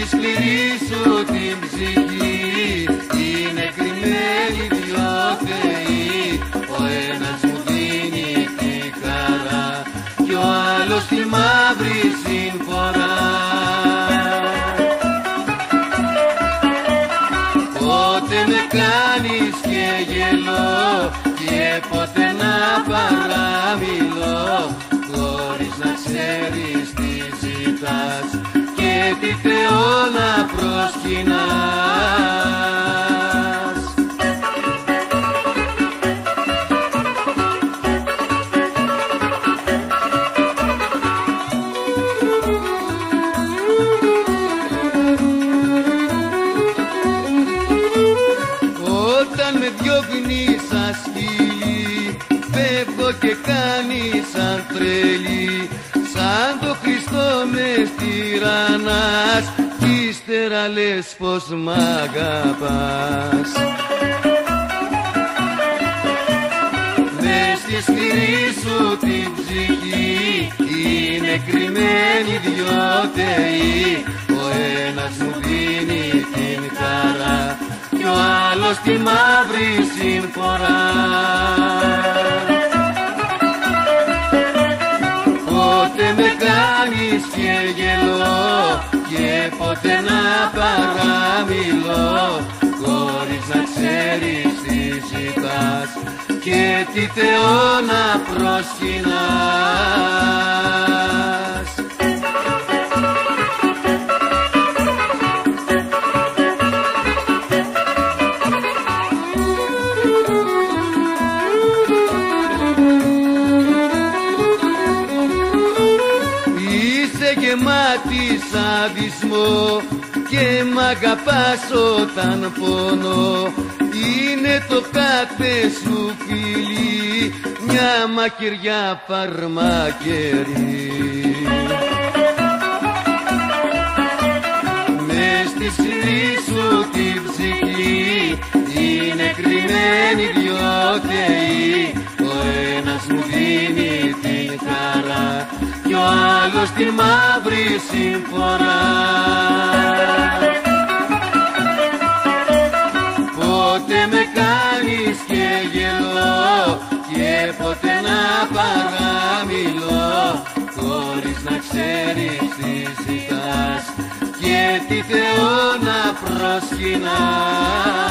σκληρή σου την ψυχή είναι κρυμμένοι δυο θεοί. Ο ένας μου δίνει τη χαρά κι ο άλλος τη μαύρη συμφορά. Πότε με κάνεις και γελώ και πότε να παραμιλώ, χωρίς να ξέρεις τι ζητάς και τι Θεό να προσκυνάς. Όταν με διώχνεις σαν σκύλι, φεύγω και κάνεις σαν τρέλη, σαν το Χριστό μες τυραννάς κι ύστερα λες πως μ' αγαπάς. Μες στη σκληρή σου την ψυχή είναι κρυμμένοι δυο θεοί. Ο ένας μου δίνει την χαρά κι ο άλλος τη μαύρη συμφορά. Πότε με κάνεις και γελώ και πότε να παραμιλώ, χωρίς να ξέρεις τι ζητάς και τι Θεό να προσκυνάς. Γεμάτη σαδισμό και μ' αγαπάς όταν πονώ. Είναι το κάθε σου φιλί μια μακυριά φαρμακερή. Μες στη σκληρή σου την ψυχή είναι κρυμμένοι δυο θεοί. Ο ένας μου δίνει την χαρά κι ο άλλος τη μαύρη συμφορά. Πότε με κάνεις και γελώ και πότε να παραμιλώ, χωρίς να ξέρεις τι ζητάς και τι Θεό να προσκυνάς.